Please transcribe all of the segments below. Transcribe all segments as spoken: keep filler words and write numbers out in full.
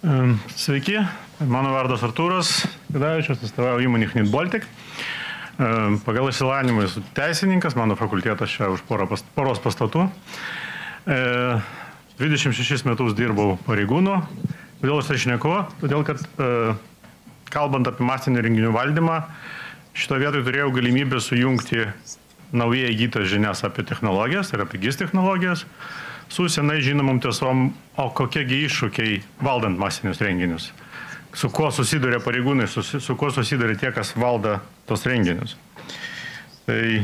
Sveiki, mano vardas Artūras Kadavičius, atstovauju įmonį Hnit Baltic. Pagal išsilavinimą esu teisininkas, mano fakultetas čia už poros pastatų. dvidešimt šešis metus dirbau pareigūnu. Kodėl aš tai šneku? Todėl, kad kalbant apie masinių renginių valdymą, šito vietoj turėjau galimybę sujungti naujai įgytas žinias apie technologijas ir apie gis technologijas su senai žinomom tiesom, o kokiegi iššūkiai valdant masinius renginius. Su kuo susiduria pareigūnai, su, su kuo susiduria tie, kas valda tos renginius. Tai...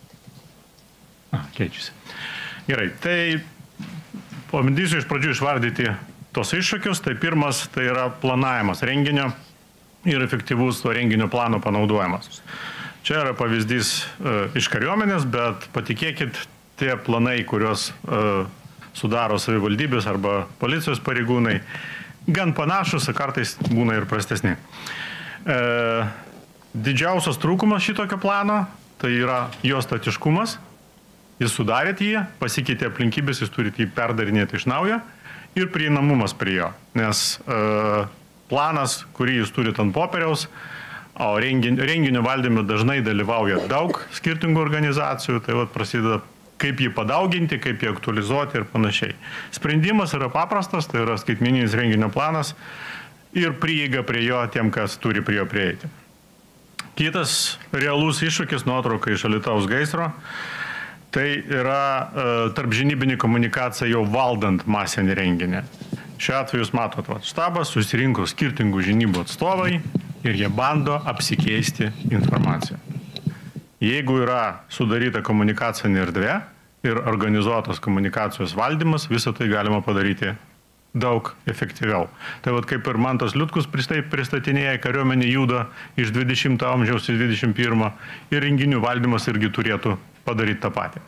A, keičiasi. Gerai, tai pabandysiu iš pradžių išvardyti tos iššūkius. Tai pirmas, tai yra planavimas renginio ir efektyvus to renginio plano panaudojimas. Čia yra pavyzdys uh, iš kariuomenės, bet patikėkit, tie planai, kuriuos uh, sudaro savivaldybės arba policijos pareigūnai, gan panašus, kartais būna ir prastesni. E, didžiausias trūkumas šitokio plano, tai yra jo statiškumas. Jūs sudarėt jį, pasikeitė aplinkybės, jūs turite jį perdarinėti iš naujo ir prieinamumas prie jo. Nes e, planas, kurį jūs turite ant popieriaus, o renginio, renginio valdyme dažnai dalyvauja daug skirtingų organizacijų, tai vat prasideda kaip jį padauginti, kaip jį aktualizuoti ir panašiai. Sprendimas yra paprastas, tai yra skaitmeninis renginio planas ir prieiga prie jo tiem, kas turi prie jo prieiti. Kitas realus iššūkis, nuotrauka iš Alytaus gaisro, tai yra e, tarpžinybinė komunikacija jau valdant masinį renginį. Šiuo atveju jūs matot, va, štabas susirinko skirtingų žinybų atstovai ir jie bando apsikeisti informaciją. Jeigu yra sudaryta komunikacinė erdvė ir organizuotas komunikacijos valdymas, visą tai galima padaryti daug efektyviau. Tai vat kaip ir Mantas Liutkus pristatinėja, kariuomenė juda iš dvidešimto amžiaus į dvidešimt pirmą ir renginių valdymas irgi turėtų padaryti tą patį.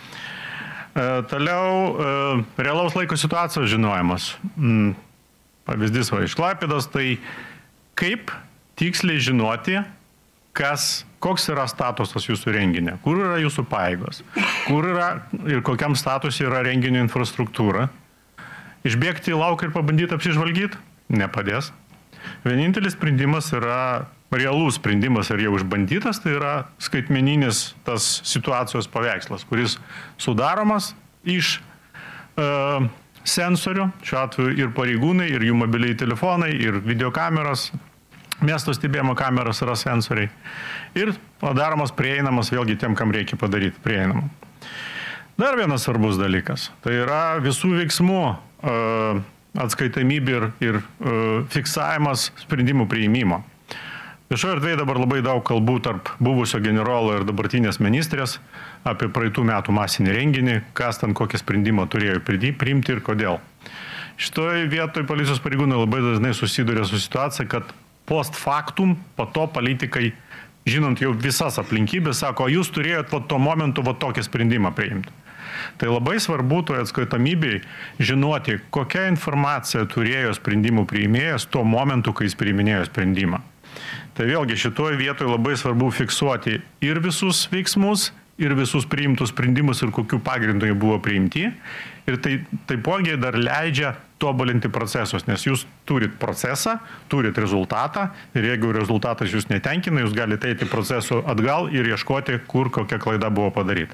E, toliau, e, realaus laiko situacijos žinojimas. Mm, pavyzdys va iš Klaipėdos, tai kaip tiksliai žinoti, kas, koks yra statusas jūsų renginio, kur yra jūsų pajėgos, kur yra ir kokiam statusui yra renginio infrastruktūra. Išbėgti į lauką ir pabandyti apsižvalgyti nepadės. Vienintelis sprendimas yra, realus sprendimas ir jau išbandytas, tai yra skaitmeninis tas situacijos paveikslas, kuris sudaromas iš e, sensorių, šiuo atveju ir pareigūnai, ir jų mobiliai telefonai, ir videokameros, miesto stebėjimo kameros yra sensoriai ir padaromas prieinamas vėlgi tiem, kam reikia padaryti prieinamą. Dar vienas svarbus dalykas, tai yra visų veiksmų uh, atskaitomybė ir, ir uh, fiksavimas sprendimų priėmimo. Viešoje erdvėje dabar labai daug kalbų tarp buvusio generolo ir dabartinės ministrės apie praeitų metų masinį renginį, kas ten kokį sprendimą turėjo priimti ir kodėl. Šitoje vietoje policijos pareigūnai labai dažnai susiduria su situacija, kad post factum, po to politikai, žinant jau visas aplinkybės, sako, jūs turėjot po to momentu va tokį sprendimą priimti. Tai labai svarbu toje atskaitomybėje žinoti, kokią informaciją turėjo sprendimų priimėjas tuo momentu, kai jis priiminėjo sprendimą. Tai vėlgi šitoje vietoje labai svarbu fiksuoti ir visus veiksmus, ir visus priimtus sprendimus ir kokių pagrindų jie buvo priimti. Ir tai taipogi dar leidžia tobulinti procesus, nes jūs turit procesą, turit rezultatą ir jeigu rezultatas jūs netenkina, jūs galite eiti procesu atgal ir ieškoti, kur kokia klaida buvo padaryta.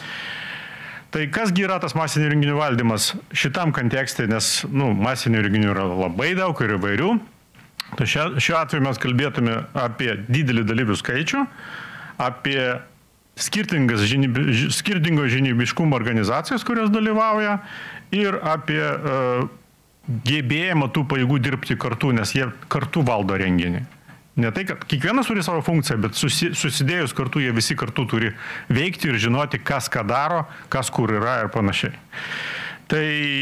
Tai kasgi yra tas masinių renginių valdymas šitam kontekste, nes nu, masinių renginių yra labai daug ir įvairių. Tai šiuo atveju mes kalbėtume apie didelį dalyvių skaičių, apie Žinybi, skirtingo žinybiškumo organizacijos, kurios dalyvauja, ir apie uh, gebėjimą tų pajėgų dirbti kartu, nes jie kartu valdo renginį. Ne tai, kad kiekvienas turi savo funkciją, bet susi, susidėjus kartu, jie visi kartu turi veikti ir žinoti, kas ką daro, kas kur yra ir panašiai. Tai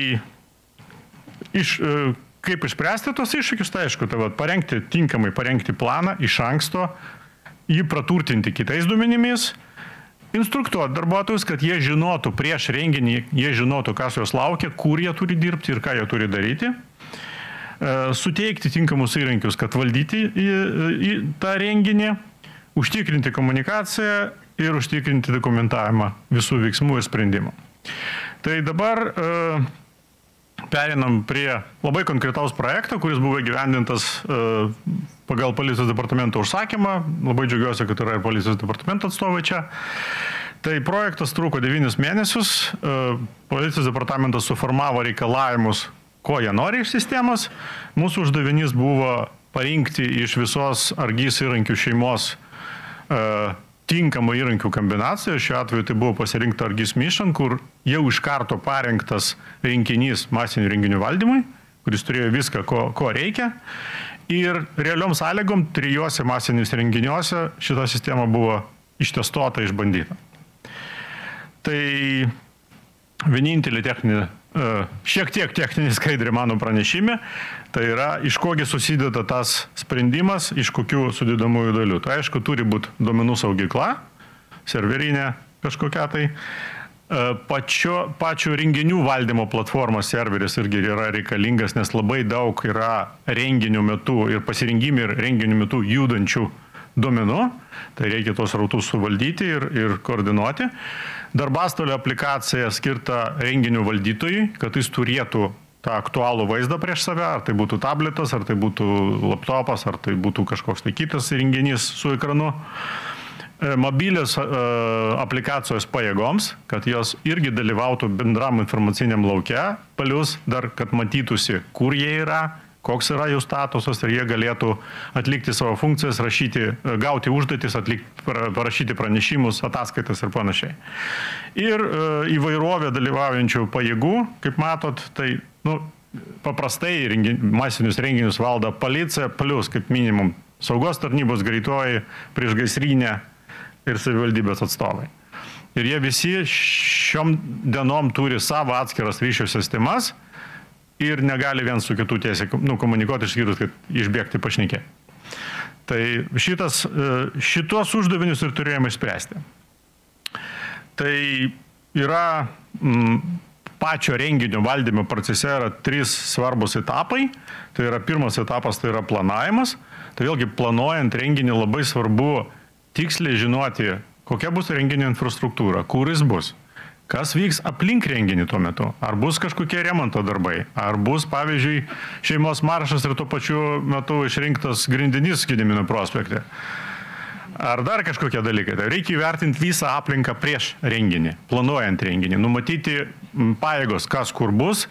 iš, uh, kaip išspręsti tos iššūkius, tai aišku, tai va, parengti, tinkamai parengti planą iš anksto, jį praturtinti kitais duomenimis, instruktuoti darbuotojus, kad jie žinotų prieš renginį, jie žinotų, kas jos laukia, kur jie turi dirbti ir ką jie turi daryti. Suteikti tinkamus įrankius, kad valdyti į, į tą renginį, užtikrinti komunikaciją ir užtikrinti dokumentavimą visų veiksmų ir sprendimų. Tai dabar perinam prie labai konkretaus projekto, kuris buvo įgyvendintas pagal policijos departamento užsakymą. Labai džiaugiuosi, kad yra ir policijos departamento atstovai čia. Tai projektas truko devynis mėnesius. Policijos departamentas suformavo reikalavimus, ko jie nori iš sistemos. Mūsų uždavinys buvo parinkti iš visos Argys įrankių šeimos tinkamą įrankių kombinaciją. Šiuo atveju tai buvo pasirinkta Argys Mission, kur jau iš karto parengtas rinkinys masinių renginių valdymui, kuris turėjo viską, ko, ko reikia. Ir realiom sąlygom trijuose masiniuose renginiuose šita sistema buvo ištestuota, išbandyta. Tai vienintelį techninį, šiek tiek techninį skaidrį mano pranešime, tai yra, iš kogi susideda tas sprendimas, iš kokių sudėdamųjų dalių. Tai aišku, turi būti duomenų saugykla, serverinė kažkokia tai. Pačio, pačio renginių valdymo platformos serveris irgi yra reikalingas, nes labai daug yra renginių metu ir pasirinkimų ir renginių metu judančių duomenų. Tai reikia tos rautus suvaldyti ir, ir koordinuoti. Darbastolio aplikacija skirta renginių valdytojui, kad jis turėtų tą aktualų vaizdą prieš save, ar tai būtų tabletas, ar tai būtų laptopas, ar tai būtų kažkoks tai kitas renginys su ekranu. Mobilios aplikacijos pajėgoms, kad jos irgi dalyvautų bendram informaciniam lauke, plius dar, kad matytųsi, kur jie yra, koks yra jų statusas ir jie galėtų atlikti savo funkcijas, rašyti, gauti užduotis, atlikti, parašyti pranešimus, ataskaitas ir panašiai. Ir įvairovė dalyvaujančių pajėgų, kaip matot, tai nu, paprastai rengin, masinius renginius valdo policija, plus kaip minimum saugos tarnybos, greitoji, priešgaisrinė ir savivaldybės atstovai. Ir jie visi šiom dienom turi savo atskiras ryšio sistemas, ir negali vien su kitų tiesiai nu, komunikuoti, išskyrus, kad išbėgti pašnekė. Tai šitas, šitos uždavinius ir turėjome išspręsti. Tai yra m, pačio renginio valdymo procese yra trys svarbus etapai. Tai yra pirmas etapas, tai yra planavimas. Tai vėlgi planuojant renginį labai svarbu tiksliai žinoti, kokia bus renginio infrastruktūra, kur jis bus. Kas vyks aplink renginį tuo metu? Ar bus kažkokie remonto darbai? Ar bus, pavyzdžiui, šeimos maršas ir tuo pačiu metu išrinktas grindinys Gedimino prospekte? Ar dar kažkokie dalykai? Tai reikia įvertinti visą aplinką prieš renginį, planuojant renginį, numatyti pajėgos, kas kur bus,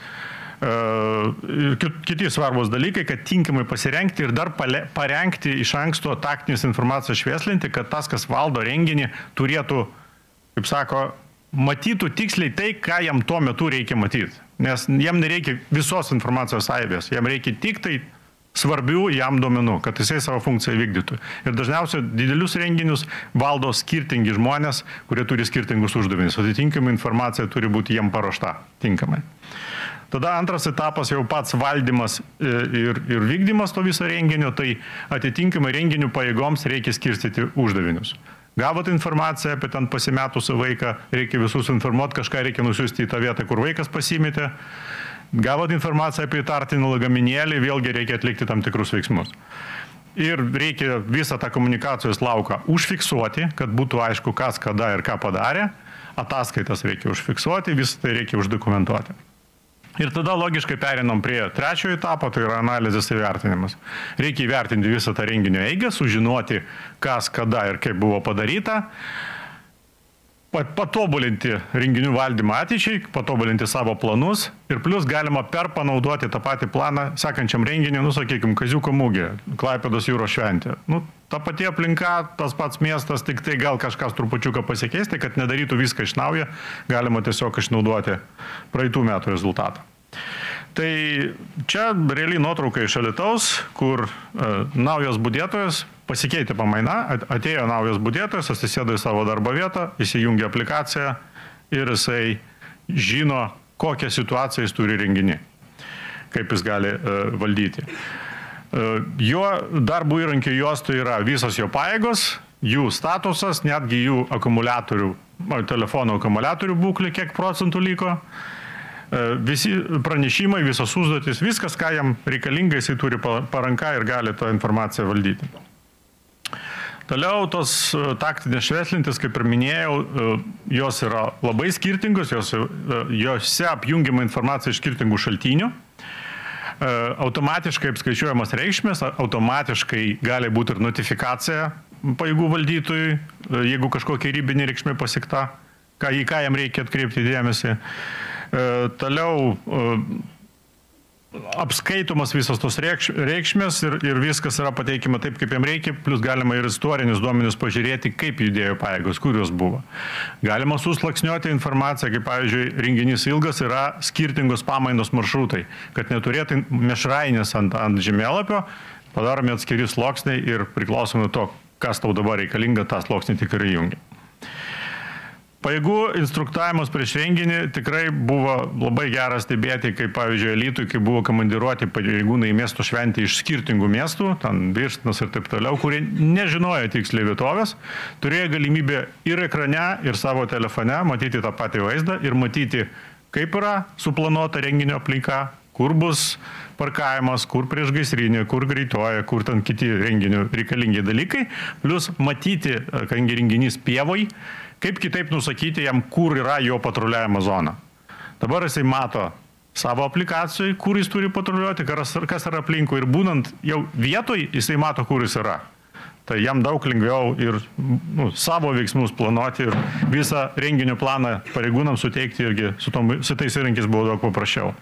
kiti svarbus dalykai, kad tinkamai pasirengti ir dar parengti iš anksto taktinės informacijos švieslinti, kad tas, kas valdo renginį, turėtų, kaip sako, matytų tiksliai tai, ką jam tuo metu reikia matyti. Nes jam nereikia visos informacijos aibės, jam reikia tik tai svarbių jam duomenų, kad jisai savo funkciją vykdytų. Ir dažniausiai didelius renginius valdo skirtingi žmonės, kurie turi skirtingus uždavinius. Atitinkamai informacija turi būti jiem paruošta tinkamai. Tada antras etapas jau pats valdymas ir, ir vykdymas to viso renginio, tai atitinkamai renginių pajėgoms reikia skirstyti uždavinius. Gavot informaciją apie ten pasimetusį vaiką, reikia visus informuoti, kažką reikia nusiųsti į tą vietą, kur vaikas pasimetė. Gavot informaciją apie įtartinį lagaminėlį, vėlgi reikia atlikti tam tikrus veiksmus. Ir reikia visą tą komunikacijos lauką užfiksuoti, kad būtų aišku, kas, kada ir ką padarė. Ataskaitas reikia užfiksuoti, visą tai reikia uždokumentuoti. Ir tada logiškai perinam prie trečiojo etapo, tai yra analizės įvertinimas. Reikia įvertinti visą tą renginio eigą, sužinoti, kas, kada ir kaip buvo padaryta, patobulinti renginių valdymą ateičiai, patobulinti savo planus ir plus galima perpanaudoti tą patį planą sekančiam renginiui, nu, sakykime, Kaziuko mugė, Klaipėdos jūros šventė. Nu, ta pati aplinka, tas pats miestas, tik tai gal kažkas trupučiuką pasikeisti, kad nedarytų viską iš naujo, galima tiesiog išnaudoti praeitų metų rezultatą. Tai čia realiai nuotrauka iš Alytaus, kur e, naujas budėtojas pasikeitė pamaina, atėjo naujas budėtojas, atsisėdo į savo darbo vietą, įsijungė aplikaciją ir jisai žino, kokią situaciją jis turi renginį, kaip jis gali e, valdyti. E, jo darbo įrankio juostoje yra visos jo pajėgos, jų statusas, netgi jų akumuliatorių, telefono akumuliatorių būklė, kiek procentų liko. Visi pranešimai, visos užduotys, viskas, ką jam reikalinga, jisai turi paranką ir gali tą informaciją valdyti. Toliau tos taktinės švieslintis, kaip ir minėjau, jos yra labai skirtingos, jos, jose apjungiama informacija iš skirtingų šaltinių. Automatiškai apskaičiuojamas reikšmės, automatiškai gali būti ir notifikacija pajėgų valdytojui, jeigu kažkokia ribinė reikšmė pasiekta, ką, į ką jam reikia atkreipti dėmesį. Toliau apskaitomas visos tos reikšmės ir, ir viskas yra pateikima taip, kaip jam reikia, plus galima ir istorinius duomenis pažiūrėti, kaip judėjo pajėgos, kur jos buvo. Galima suslaksniuoti informaciją, kaip pavyzdžiui, renginys ilgas yra skirtingos pamainos maršrutai, kad neturėtų mešrainės ant, ant žemėlapio, padarome atskiri sluoksniai ir priklausomai nuo to, kas tau dabar reikalinga, tą sluoksnį tikrai jungia. Pajėgų instruktavimas prieš renginį tikrai buvo labai geras stebėti, kaip pavyzdžiui, Alytui, kai buvo komandiruoti pareigūnai į miesto šventę iš skirtingų miestų, ten Birštinas ir taip toliau, kurie nežinojo tiksliai vietovės, turėjo galimybę ir ekrane, ir savo telefone matyti tą patį vaizdą ir matyti, kaip yra suplanuota renginio aplinka, kur bus parkavimas, kur priešgaisrinė, kur greitoja, kur ten kiti renginio reikalingi dalykai, plus matyti, kadangi renginys pievoj, kaip kitaip nusakyti jam, kur yra jo patruliavimo zona. Dabar jisai mato savo aplikacijai, kur jis turi patruliuoti, kas, kas yra aplinkui ir būnant jau vietoj, jisai mato, kur jis yra. Tai jam daug lengviau ir nu, savo veiksmus planuoti ir visą renginio planą pareigūnams suteikti irgi su, tom, su tais įrankiais buvo daug paprasčiau.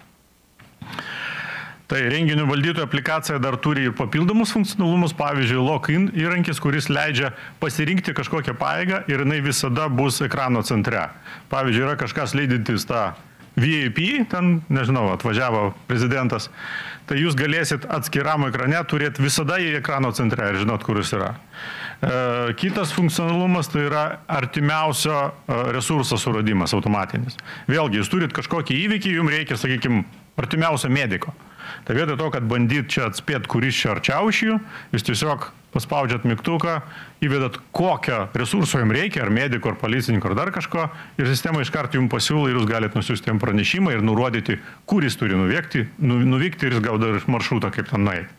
Tai renginių valdytojų aplikacija dar turi ir papildomus funkcionalumus, pavyzdžiui, lock-in įrankis, kuris leidžia pasirinkti kažkokią pajėgą ir jinai visada bus ekrano centre. Pavyzdžiui, yra kažkas leidintis tą V I P, ten, nežinau, atvažiavo prezidentas, tai jūs galėsit atskiram ekrane turėti visada į ekrano centre ir žinot, kur jis yra. E, kitas funkcionalumas tai yra artimiausio resurso suradimas automatinis. Vėlgi, jūs turit kažkokį įvykį, jums reikia, sakykime, artimiausio mediko. Tai vietoj to, kad bandyt čia atspėti, kuris čia arčiau iš jų, jūs tiesiog paspaudžiat mygtuką, įvedat kokią resursų jums reikia, ar mediko, ar policininko, ar dar kažko, ir sistema iškart jums pasiūlo ir jūs galite nusiųsti jam pranešimą ir nurodyti, kur jis turi nuvykti, nuvykti ir jis gauda ir maršrutą, kaip ten nueiti.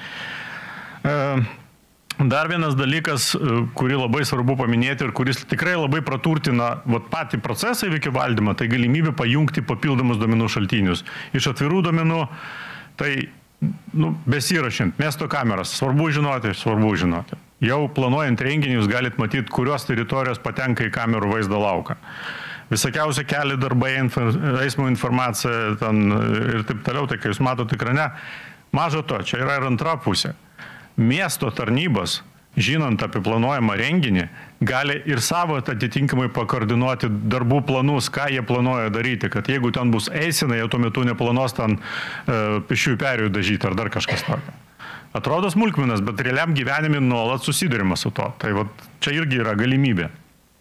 Dar vienas dalykas, kurį labai svarbu paminėti ir kuris tikrai labai praturtina vat, patį procesą įvykio valdymą, tai galimybė pajungti papildomus duomenų šaltinius. Iš atvirų duomenų, tai nu, besirašint, miesto kameras, svarbu žinoti, svarbu žinoti. Jau planuojant renginį jūs galite matyti, kurios teritorijos patenka į kamerų vaizdo lauką. Visokiausia keli darbai, eismo informacija ten, ir taip toliau, tai kai jūs matote ekrane, mažo to, čia yra ir antra pusė. Miesto tarnybos, žinant apie planuojamą renginį, gali ir savo atitinkamai pakoordinuoti darbų planus, ką jie planuoja daryti, kad jeigu ten bus eisena, jie tuo metu neplanuos ten e, pešiųjų perėjų dažyti ar dar kažkas tokio. Atrodo smulkmenas, bet realiam gyvenime nuolat susidurima su to. Tai vat, čia irgi yra galimybė.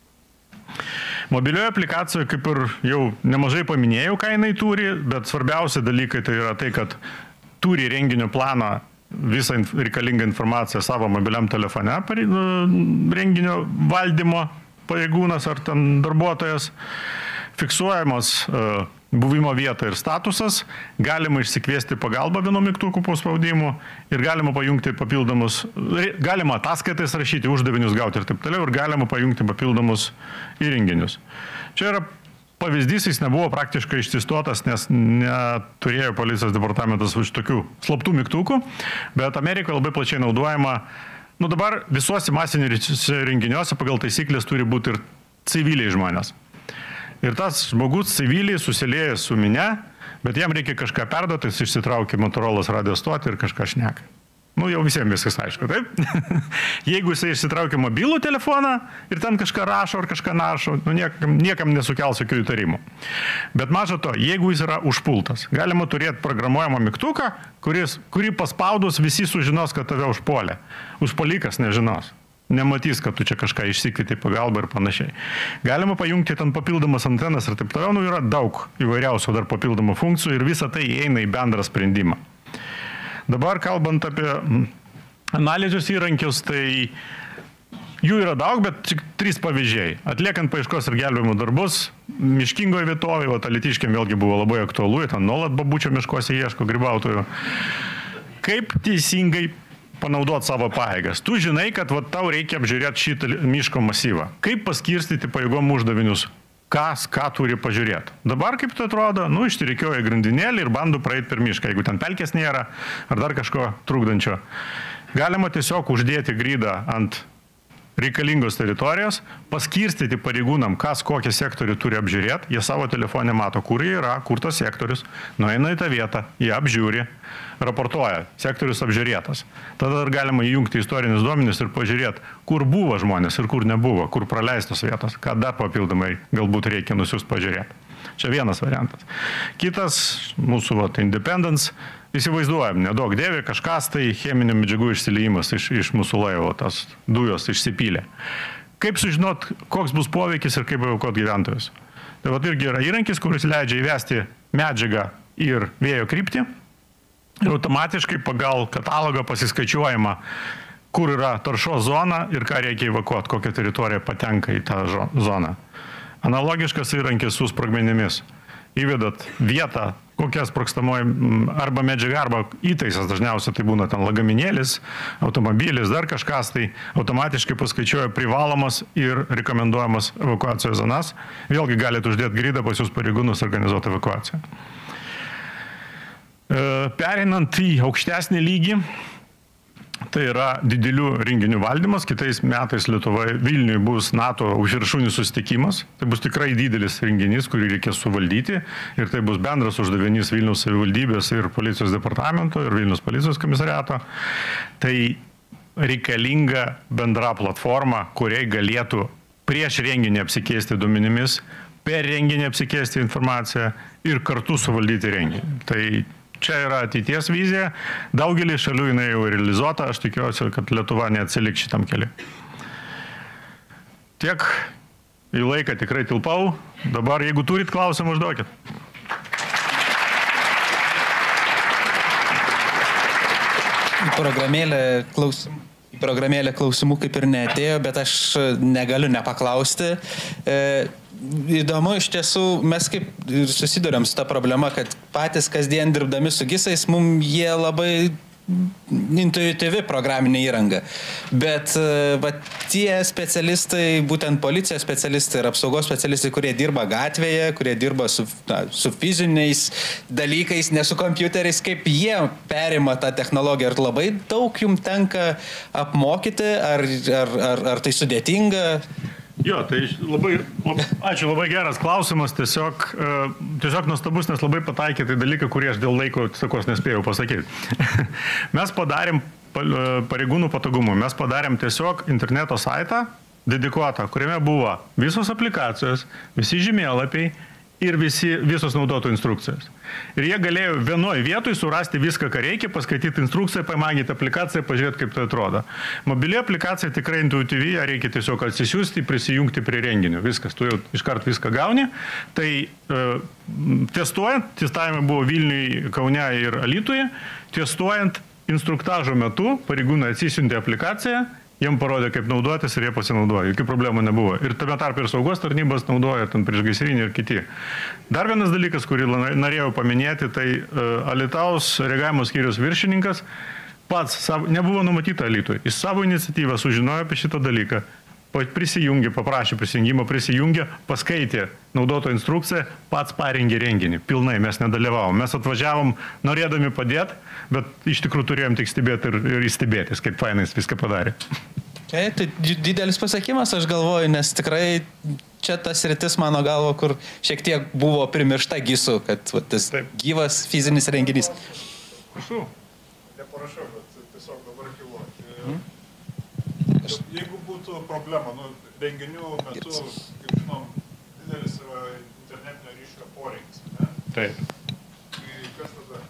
Mobilioje aplikacijoje, kaip ir jau nemažai paminėjau, ką jinai turi, bet svarbiausia dalykai tai yra tai, kad turi renginio planą visą reikalingą informaciją savo mobiliam telefone, renginio valdymo pareigūnas ar ten darbuotojas, fiksuojamos buvimo vieta ir statusas, galima išsikviesti pagalbą vienu mygtuku po spaudimu ir galima pajungti papildomus, galima ataskaitais rašyti, uždavinius gauti ir taip toliau, ir galima pajungti papildomus įrenginius. Čia yra pavyzdys, jis nebuvo praktiškai ištestuotas, nes neturėjo policijos departamentas už tokių slaptų mygtukų, bet Amerikoje labai plačiai naudojama. Nu dabar visuose masiniuose renginiuose pagal taisyklės turi būti ir civiliai žmonės. Ir tas žmogus civiliai susilieja su minia, bet jam reikia kažką perduoti, jis išsitraukia Motorolas radio stotį ir kažką šneka. Nu, jau visiems viskas aišku, taip? Jeigu jisai išsitraukia mobilų telefoną ir ten kažką rašo ar kažką naršo, nu, niekam, niekam nesukels jokių įtarimų. Bet maža to, jeigu jis yra užpultas, galima turėti programuojamą mygtuką, kuris, kurį paspaudus visi sužinos, kad tave užpuolė. Užpuolikas nežinos. Nematys, kad tu čia kažką išsikvieti pagalbą ir panašiai. Galima pajungti ten papildomas antenas ir taip toliau, nu, yra daug įvairiausių dar papildomų funkcijų ir visa tai įeina į bendrą sprendimą. Dabar kalbant apie analizės įrankius, tai jų yra daug, bet tik trys pavyzdžiai. Atliekant paieškos ir gelbėjimo darbus, miškingoje vietovėje, o Alytiškiam vėlgi buvo labai aktualu, ten nuolat babučio miškuose ieško grybautojų. Kaip teisingai panaudoti savo pajėgas. Tu žinai, kad va, tau reikia apžiūrėti šitą miško masyvą. Kaip paskirstyti pajėgom uždavinius? Kas, ką turi pažiūrėti. Dabar, kaip tai atrodo, nu, ištirikioja grandinėlį ir bandų praeiti per mišką, jeigu ten pelkės nėra ar dar kažko trukdančio. Galima tiesiog uždėti grydą ant reikalingos teritorijos, paskirstyti pareigūnam, kas kokią sektorių turi apžiūrėti, jie savo telefone mato, kur jie yra, kur tas sektorius, nueina į tą vietą, jie apžiūri, raportuoja, sektorius apžiūrėtas. Tada dar galima įjungti istorinius duomenis ir pažiūrėti, kur buvo žmonės ir kur nebuvo, kur praleistos vietos, ką dar papildomai galbūt reikia nusiųsti pažiūrėti. Čia vienas variantas. Kitas, mūsų vat, Independence, įsivaizduojam, nedaug dėvė, kažkas tai cheminių medžiagų išsiliejimas iš, iš mūsų laivo, tas dujos išsipylė. Kaip sužinot, koks bus poveikis ir kaip evakuoti gyventojus? Tai vat irgi yra įrankis, kuris leidžia įvesti medžiagą ir vėjo kryptį ir automatiškai pagal katalogą pasiskaičiuojama, kur yra taršos zona ir ką reikia evakuoti, kokia teritorija patenka į tą zoną. Analogiškas įrankis su sprogmenimis. Įvedat vietą, kokia sprogstamoji arba medžiaga, arba įtaisas, dažniausiai tai būna ten lagaminėlis, automobilis, dar kažkas, tai automatiškai paskaičiuoja privalomas ir rekomenduojamas evakuacijos zonas. Vėlgi galite uždėti grydą pas jūs pareigūnus organizuoti evakuaciją. Pereinant į aukštesnį lygį, tai yra didelių renginių valdymas. Kitais metais Lietuvoje Vilniuje bus NATO viršūnių susitikimas. Tai bus tikrai didelis renginys, kurį reikės suvaldyti. Ir tai bus bendras uždavinys Vilniaus savivaldybės ir policijos departamento ir Vilniaus policijos komisariato. Tai reikalinga bendra platforma, kuriai galėtų prieš renginį apsikeisti duomenimis, per renginį apsikeisti informaciją ir kartu suvaldyti renginį. Tai čia yra ateities vizija, daugelį šalių jinai jau realizuota, aš tikiuosi, kad Lietuva neatsilik šitam keliu. Tiek į laiką tikrai tilpau, dabar jeigu turit klausimą, užduokit. Į programėlę klausimų. Į programėlę klausimų kaip ir neatėjo, bet aš negaliu nepaklausti. E, įdomu, iš tiesų, mes kaip susiduriam su ta problema, kad patys kasdien dirbdami su gisais, mums jie labai intuityvi programinė įranga. Bet va, tie specialistai, būtent policijos specialistai ir apsaugos specialistai, kurie dirba gatvėje, kurie dirba su, na, su fiziniais dalykais, ne su kompiuteriais, kaip jie perima tą technologiją. Ar labai daug jums tenka apmokyti, ar, ar, ar, ar tai sudėtinga? Jo, tai labai, labai, ačiū, labai geras klausimas, tiesiog, tiesiog nuostabus, nes labai pataikė tai dalyką, kurį aš dėl laiko, sakos, nespėjau pasakyti. Mes padarėm pareigūnų patogumų, mes padarėm tiesiog interneto saitą dedikuotą, kuriame buvo visos aplikacijos, visi žemėlapiai ir visi, visos naudotų instrukcijos. Ir jie galėjo vienoje vietoje surasti viską, ką reikia, paskaityti instrukciją, pamagyti aplikaciją, pažiūrėti, kaip tai atrodo. Mobili aplikacija tikrai intuityvi, ją reikia tiesiog atsisiųsti, prisijungti prie renginio. Viskas, tu jau iškart viską gauni. Tai e, testuojant, testavimai buvo Vilniuje, Kaune ir Alytuje, testuojant instruktažo metu, pareigūnai atsisiuntė aplikaciją, jiem parodė, kaip naudotis ir jie pasinaudojo. Jokių problemų nebuvo. Ir tame tarp ir saugos tarnybos naudoja, ten priešgaisrinį ir kiti. Dar vienas dalykas, kurį norėjau paminėti, tai uh, Alytaus reagavimo skyriaus viršininkas pats savo, nebuvo numatyta Alytuje. Jis savo iniciatyvą sužinojo apie šitą dalyką, prisijungė, paprašė prisijungimo, prisijungė, paskaitė naudoto instrukciją, pats parengė renginį. Pilnai mes nedalyvavom. Mes atvažiavom norėdami padėti, bet iš tikrųjų turėjom tik stebėti ir, ir įstebėtis, kaip fainais viską padarė. Okay, tai didelis pasakymas, aš galvoju, nes tikrai čia tas rytis mano galvo, kur šiek tiek buvo primiršta gisų, kad va, tas Taip. gyvas fizinis renginys. Prašau. Neparašau, bet tiesiog dabar kilo. Hmm? Jeigu būtų problema, nu, renginių metu, kaip žinom, didelis yra internetinio ryšio poreikis, ne? Taip. Tai kas tada?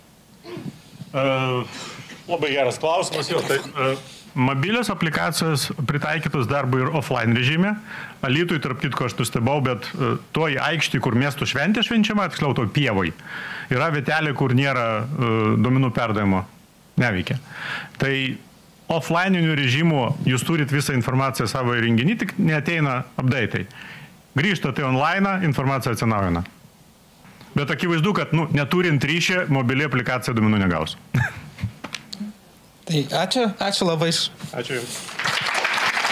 Uh, labai geras klausimas. Jo, tai, uh, mobilios aplikacijos pritaikytos darbui ir offline režime. Alytui, tarp kitko, aš nustebau, bet uh, toj aikštį, kur miestų šventė švenčiama, tiksliau toj pievoj, yra vietelė, kur nėra uh, duomenų perdavimo, neveikia. Tai offline'inių režimų jūs turit visą informaciją savo įrenginį, tik neateina update'ai. Grįžtate online, informacija atsinaujina. Bet akivaizdu, kad nu, neturint ryšį, mobili aplikacija duomenų negaus. Tai ačiū, ačiū labai. Ačiū Jums.